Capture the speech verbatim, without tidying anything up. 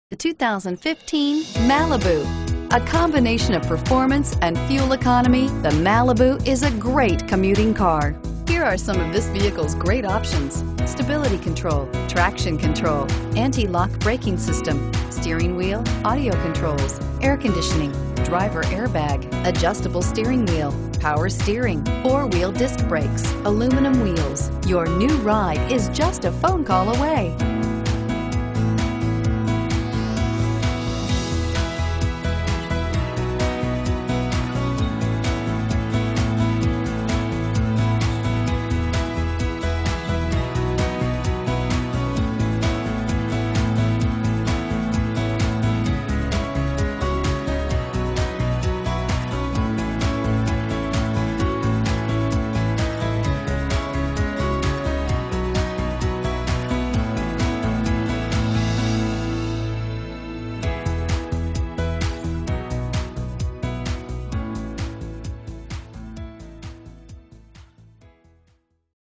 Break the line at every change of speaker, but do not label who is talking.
The two thousand fifteen Malibu. A combination of performance and fuel economy, the Malibu is a great commuting car. Here are some of this vehicle's great options: stability control, traction control, anti-lock braking system, steering wheel audio controls, air conditioning, driver airbag, adjustable steering wheel, power steering, four-wheel disc brakes, aluminum wheels. Your new ride is just a phone call away.